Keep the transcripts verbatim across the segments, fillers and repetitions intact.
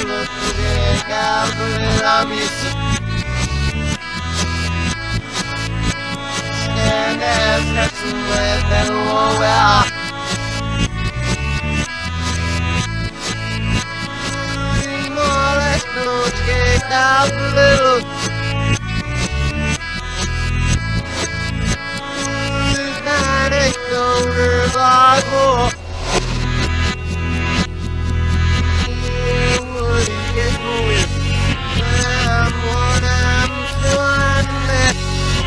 And there's nothing left that will well. More let's go check out the little nine eight dollars like more. Yeah, what do you get going? I'm one, I'm still on that.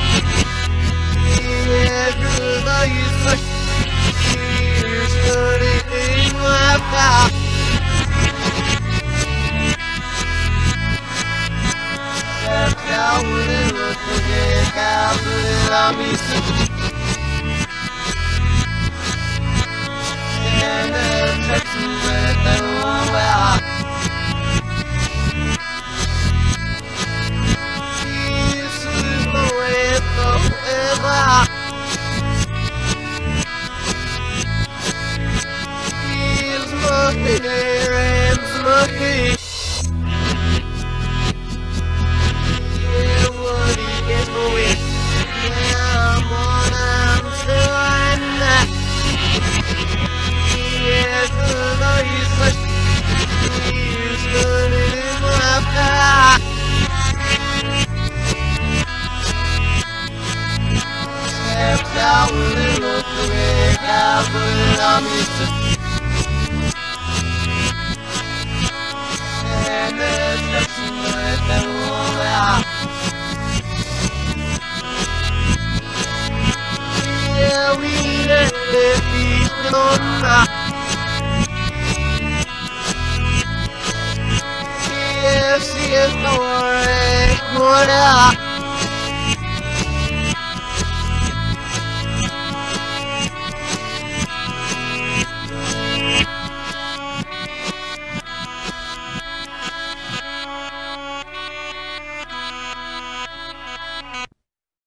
Yeah, good, I used to here's thirty-eight my pal. That's how we look to get out of it, I'll be sick. And the Texas with the well. This is the way forever. He's mucky, Ram's mucky. Yeah, what he gets going. Yeah, I'm on, I'm still on that. Yeah, good, I used to he's good in my car. Steps out and look away, out, but I'm used to. And there's nothing left that will out. Yeah, we let the feet on now. Yes, yes, no worry, more now.